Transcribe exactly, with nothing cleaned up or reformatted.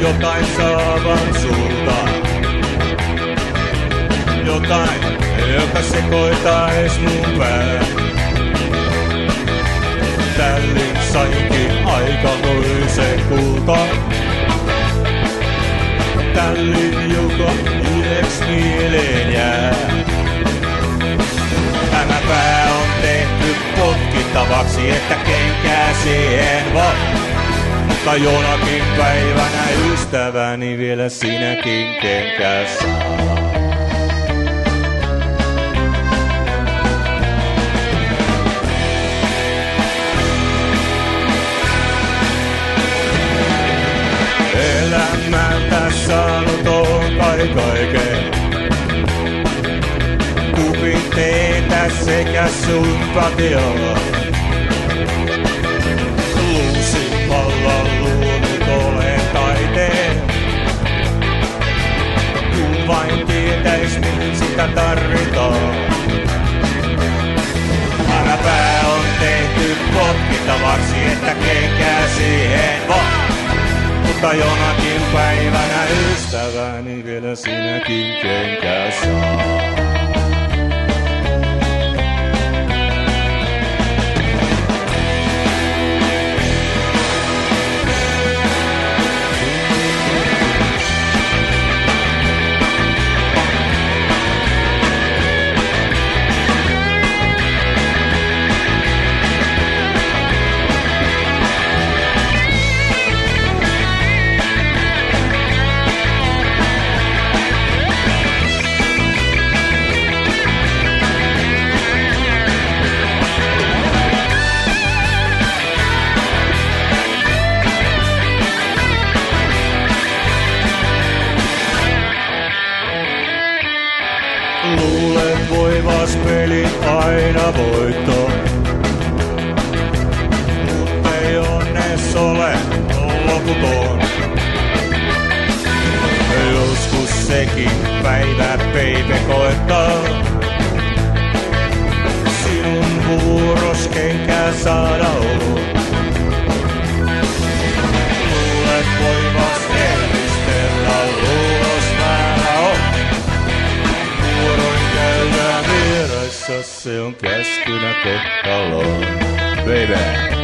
jotain saavan sulta. Jotain, joka sekoitais mun pää. Tällin sainkin aikamoisen kulta. Tällin, joka yhdeks mieleen jää. Tämä pää on tehty potkittavaksi, että kenkää siihen vaan. Mutta jonakin päivänä ystäväni vielä sinäkin kenkää saa. Elämältä saanut on kai kaiken. Kupin teetä sekä sympatiaa. Luusimalla luonut olen taiteen. Kun vain tietäis mihin sitä tarvitaan. Tämä pää on tehty potkittavaksi, että kenkää siihen vaan. Mutta jonakin päivänä ystäväni vielä sinäkin kenkää saa. Luulen voivas pelin aina voitto, mutta ei onnes ole loputon. Joskus sekin päivä peipe koettaa, sinun vuoros kenkää saada on. Luulet voivas herristellä, luulos määrä on. Se on käskynä kohtaloon, baby.